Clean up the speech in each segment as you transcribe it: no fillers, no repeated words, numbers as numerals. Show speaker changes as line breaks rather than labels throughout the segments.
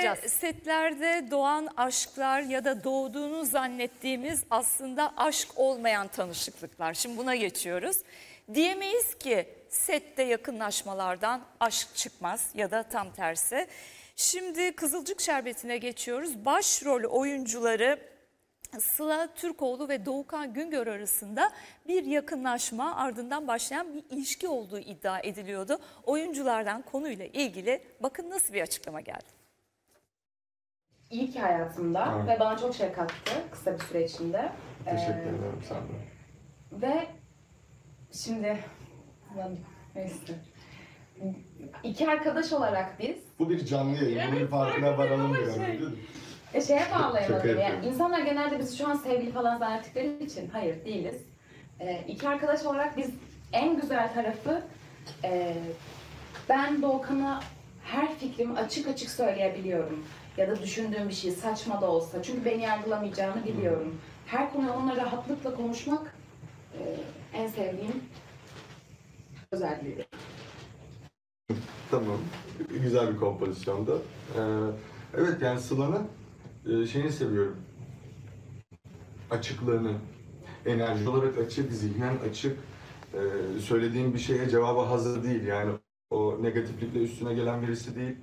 bakacağız.
Setlerde doğan aşklar ya da doğduğunu zannettiğimiz aslında aşk olmayan tanışıklıklar. Şimdi buna geçiyoruz. Diyemeyiz ki sette yakınlaşmalardan aşk çıkmaz ya da tam tersi. Şimdi Kızılcık Şerbeti'ne geçiyoruz. Başrol oyuncuları Sıla Türkoğlu ve Doğukan Güngör arasında bir yakınlaşma, ardından başlayan bir ilişki olduğu iddia ediliyordu. Oyunculardan konuyla ilgili bakın nasıl bir açıklama geldi.
İyi ki hayatımda ve bana çok şey kattı kısa bir süre içinde.
Teşekkür ederim sana.
Ve şimdi neyse. İki arkadaş olarak biz
Bu bir canlı yayın. Bunun farkına varalım diyorum.
Şeye bağlayamadım. Yani insanlar genelde biz şu an sevgili falan zannettikleri için hayır değiliz. İki arkadaş olarak biz en güzel tarafı ben Doğukan'a her fikrimi açık açık söyleyebiliyorum. Ya da düşündüğüm bir şey saçma da olsa. Çünkü beni yargılamayacağını biliyorum. Her konuyu onunla rahatlıkla konuşmak en sevdiğim özelliği.
Tamam. Güzel bir kompozisyonda. Evet yani Sıla'nın şeyini seviyorum. Açıklığını. Enerji olarak açık, zihnen açık. Söylediğim bir şeye cevaba hazır değil. Yani o negatiflikle üstüne gelen birisi değil.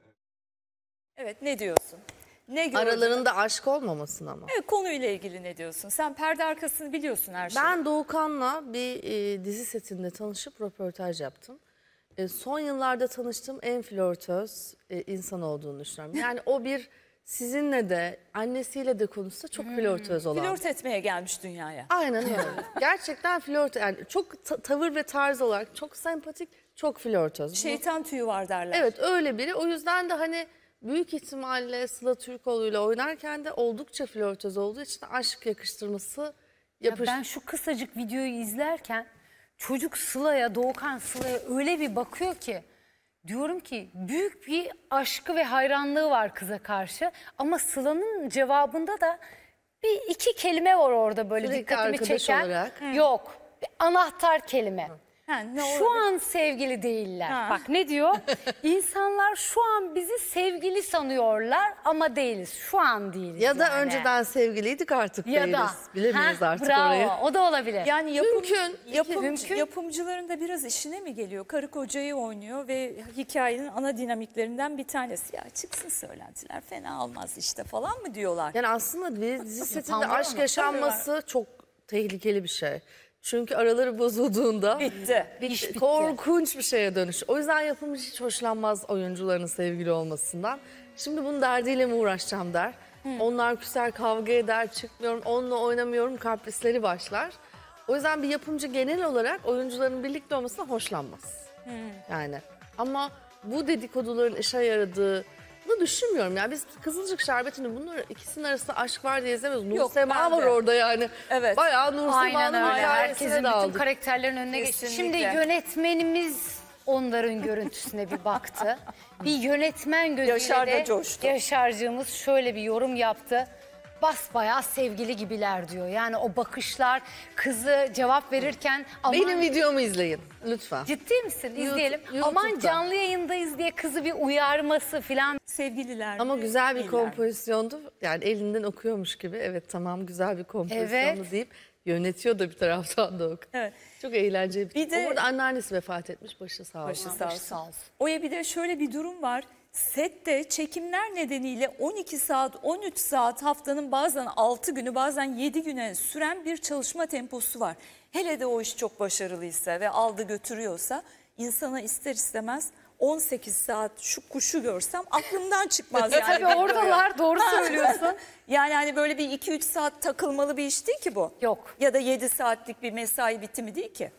Evet, ne diyorsun? Ne gördün?
Aralarında aşk olmamasın ama.
Evet, konuyla ilgili ne diyorsun? Sen perde arkasını biliyorsun her şeyi.
Ben Doğukan'la bir dizi setinde tanışıp röportaj yaptım. Son yıllarda tanıştığım en flörtöz insan olduğunu düşünüyorum. Yani o bir sizinle de annesiyle de konuşsa çok flörtöz olan.
Flört etmeye gelmiş dünyaya.
Aynen öyle. Gerçekten flört, yani çok tavır ve tarz olarak çok sempatik, çok flörtöz.
Şeytan tüyü var derler.
Evet, öyle biri. O yüzden de hani büyük ihtimalle Sıla Türkoğlu'yla oynarken de oldukça flörtöz olduğu için aşk yakıştırması
Ben şu kısacık videoyu izlerken çocuk Sıla'ya, Doğukan Sıla'ya öyle bir bakıyor ki diyorum ki büyük bir aşkı ve hayranlığı var kıza karşı. Ama Sıla'nın cevabında da bir iki kelime var orada böyle
Sürekli
dikkatimi
arkadaş
çeken.
olarak.
Yok, bir anahtar kelime.
Ne
Şu
olabilir?
an sevgili değiller. Bak ne diyor? İnsanlar şu an bizi sevgili sanıyorlar ama değiliz. Şu an değiliz.
ya da
yani.
önceden sevgiliydik artık
ya
değiliz.
da
Bilemeyiz artık
bravo,
orayı.
o da olabilir.
Yani
Mümkün.
yapımcıların da biraz işine mi geliyor? Karı kocayı oynuyor ve hikayenin ana dinamiklerinden bir tanesi. Ya çıksın söylentiler fena olmaz işte falan mı diyorlar?
Yani aslında bir dizi setinde
Utandılar
aşk
mı?
yaşanması çok tehlikeli bir şey. Çünkü araları bozulduğunda
Bitti.
İş bitti.
korkunç bir şeye dönüş. O yüzden yapımcı hiç hoşlanmaz oyuncuların sevgili olmasından. Şimdi bunun derdiyle mi uğraşacağım der. Onlar küser, kavga eder, çıkmıyorum, onunla oynamıyorum, kaprisleri başlar. O yüzden bir yapımcı genel olarak oyuncuların birlikte olmasına hoşlanmaz. Yani ama bu dedikoduların işe yaradığını düşünmüyorum. Yani biz Kızılcık Şerbeti'nin bunların ikisinin arasında aşk var diye izlemiyoruz. Nur
Yok,
Sema
ben
var
de.
orada yani.
Evet.
Bayağı Nur
Aynen
Sema'nın
öyle.
hikayesine
Herkesin
de
bütün
aldık.
karakterlerin önüne geçti.
Kesinlikle.
Şimdi yönetmenimiz onların görüntüsüne bir baktı. Bir yönetmen gözüyle
Yaşar da
de
coştu.
Yaşarcığımız şöyle bir yorum yaptı. Basbayağı sevgili gibiler diyor. Yani o bakışlar, kızı cevap verirken aman
Benim videomu izleyin lütfen.
ciddi misin? İzleyelim.
YouTube'da.
Aman canlı yayındayız diye kızı bir uyarması falan.
Sevgililer
Ama
mi,
güzel bir
değiller mi?
kompozisyondu. Yani elinden okuyormuş gibi. Evet tamam güzel bir kompozisyondu
Evet.
deyip yönetiyor da bir taraftan da ok.
Evet.
Çok eğlenceli.
Bir de-
Orada anneannesi vefat etmiş. Başı sağ olsun.
Başı sağ olsun. Oya bir de şöyle bir durum var. Sette çekimler nedeniyle 12 saat, 13 saat haftanın bazen 6 günü bazen 7 güne süren bir çalışma temposu var. Hele de o iş çok başarılıysa ve aldı götürüyorsa insana ister istemez 18 saat şu kuşu görsem aklımdan çıkmaz yani.
Tabii oradalar, doğru söylüyorsun.
Yani hani böyle bir 2-3 saat takılmalı bir iş değil ki bu.
Yok.
Ya da 7 saatlik bir mesai bitimi değil ki.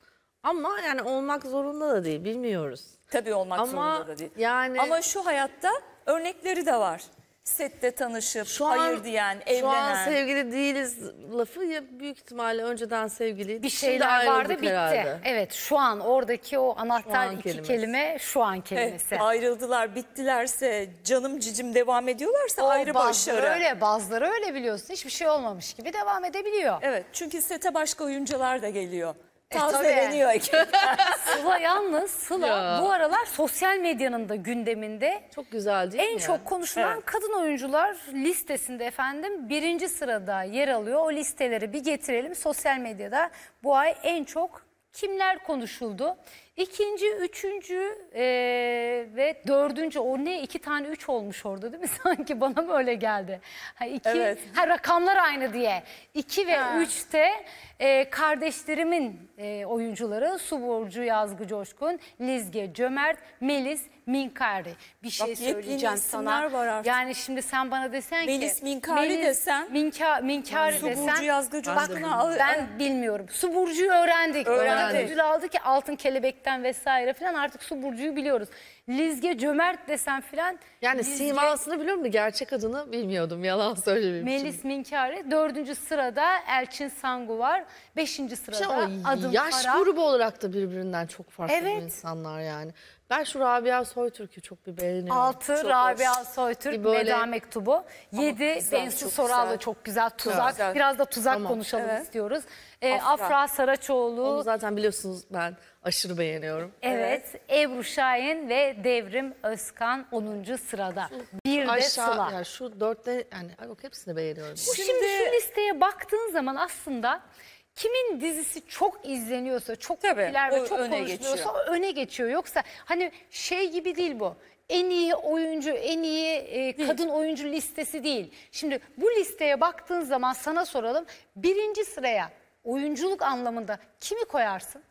Ama yani olmak zorunda da değil. Bilmiyoruz.
Tabii olmak
Ama
zorunda da değil.
yani-
Ama şu hayatta örnekleri de var. Sette tanışıp hayır diyen, evlenen.
Şu an sevgili değiliz lafı ya büyük ihtimalle önceden sevgiliydi.
Bir
Şimdi
şeyler vardı
ayrıldık
bitti.
herhalde.
Evet şu an oradaki o anahtar
an
iki
kelimesi.
kelime şu an
Evet,
kelimesi.
ayrıldılar, bittilerse, canım cicim devam ediyorlarsa ayrı
bazıları
başarı.
öyle, bazıları öyle biliyorsun. Hiçbir şey olmamış gibi devam edebiliyor.
Evet, çünkü sete başka oyuncular da geliyor. tazeleniyor ekip.
Sıla yalnız Sıla
Ya.
bu aralar sosyal medyanın da gündeminde.
Çok güzel değil mi
En
ya?
çok konuşulan
Evet.
kadın oyuncular listesinde efendim 1. sırada yer alıyor. O listeleri bir getirelim. Sosyal medyada bu ay en çok kimler konuşuldu? 2., 3. ve 4. o ne 2 tane 3 olmuş orada değil mi? Sanki bana mı öyle geldi? Ha,
Evet.
rakamlar aynı diye. 2 ve 3'te kardeşlerimin oyuncuları Su Burcu Yazgı Coşkun, Lizge Cömert, Melis Minkari. Bir şey
yepyeni
söyleyeceğim
isimler
sana.
var artık.
Yani şimdi sen bana desen ki
Melis Minkari desen,
Minkari
Su
desen.
Burcu Yazgı
Bak
Coşkun'u al.
ben bilmiyorum. Su Burcu'yu öğrendik.
Öğrendik.
Ödül aldı ki Altın Kelebek'ten vesaire falan artık Su Burcu'yu biliyoruz. Lizge Cömert desen filan.
Yani
Lizge-
simasını biliyorum da gerçek adını bilmiyordum. Yalan söylemeyeyim.
Melis Minkari. 4. sırada Elçin Sangu var. 5. sırada
İşte o
Adım
yaş
Kara.
grubu olarak da birbirinden çok farklı
Evet.
insanlar yani. Ben şu Rabia Soytürk'ü çok bir beğeniyorum.
6
Çok
Rabia
hoş.
Soytürk
Bir böyle-
Veda Mektubu. 7
güzel,
Bensu
çok
Soral da
güzel.
çok güzel. Tuzak.
güzel.
Biraz da tuzak
Tamam.
konuşalım
Evet.
istiyoruz.
Afra.
Afra Saraçoğlu.
Onu zaten biliyorsunuz ben aşırı beğeniyorum.
Evet. Ebru Şahin ve Devrim Özkan 10. sırada. Bir de
Aşağı
Sıla.
yani şu dörtte yani yok hepsini beğeniyorum.
Şimdi şu listeye baktığın zaman aslında kimin dizisi çok izleniyorsa, çok
Tabii,
popüler ve
o
çok
öne
konuşuluyorsa
geçiyor.
o öne geçiyor. Yoksa hani şey gibi değil bu. En iyi oyuncu, en iyi kadın oyuncu listesi değil. Şimdi bu listeye baktığın zaman sana soralım. 1. sıraya oyunculuk anlamında kimi koyarsın?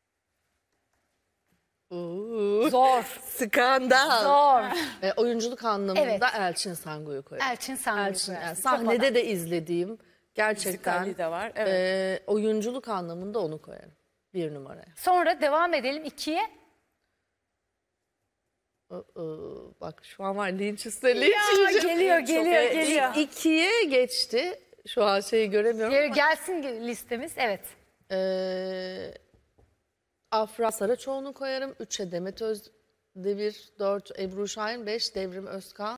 Zor.
Skandal.
Zor.
Oyunculuk anlamında
Evet.
Elçin Sangu'yu koyarım.
Elçin Sangu'yu
Elçin, yani
koyarsın.
sahnede de izlediğim gerçekten
Müzikali de var, evet.
oyunculuk anlamında onu koyarım. 1 numaraya.
Sonra devam edelim 2'ye.
Bak şu an var linç üstüne linç.
Geliyor.
2'ye geçti. Şu an şeyi göremiyorum.
Gelsin listemiz. Evet.
Afra Saraçoğlu'nu koyarım. 3'e Demet Özdemir, 4 Ebru Şahin, 5 Devrim Özkan.